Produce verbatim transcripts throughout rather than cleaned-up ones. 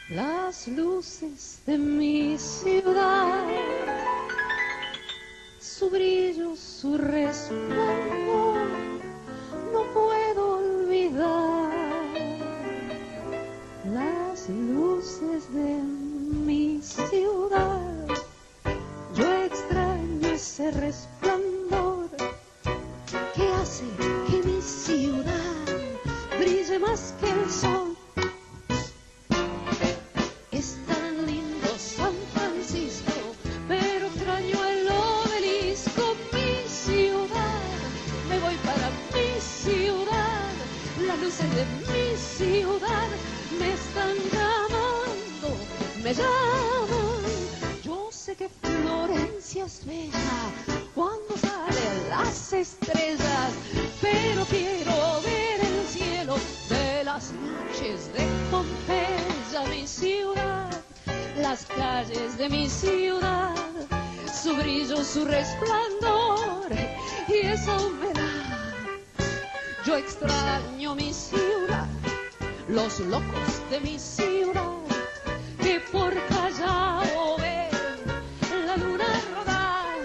Las luces de mi ciudad, su brillo, su resplandor, no puedo olvidar. Las luces de mi ciudad, yo extraño ese resplandor que hace que mi ciudad brille más que el sol. Es tan lindo San Francisco, pero extraño el obelisco. Mi ciudad, me voy para mi ciudad. Las luces de mi ciudad me están llamando, me llaman. Yo sé que Florencia es bella cuando salen las estrellas, pero quiero ver el cielo de las noches de Pompeya. Mi ciudad, las calles de mi ciudad, su brillo, su resplandor y esa humedad. Yo extraño mi ciudad, los locos de mi ciudad, que por Callao ven la luna rodar.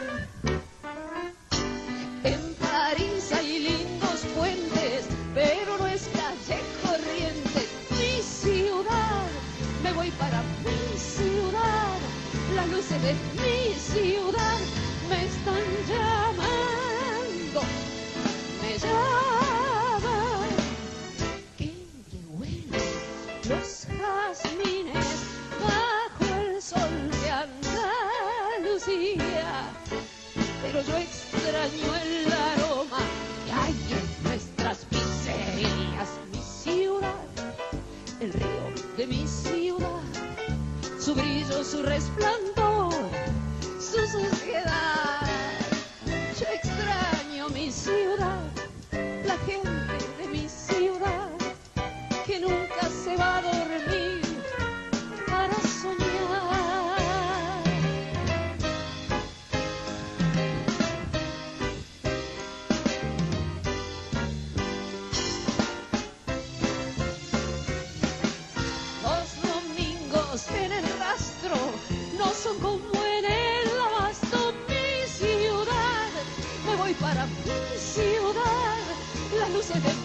En París hay lindos puentes, pero no es calle corriente. Mi ciudad, me voy para mi ciudad. Las luces de mi ciudad me están llamando, me llaman. Que huelen los jazmines bajo el sol de Andalucía, pero yo extraño el aroma que hay en nuestras pizzerías. Mi ciudad, el río de mi ciudad, su brillo, su resplandor, su suciedad. Yo extraño mi ciudad, la gente de mi ciudad, que nunca se va a dormir para soñar. En el rastro no son como en el abasto. Mi ciudad, me voy para mi ciudad. Las luces de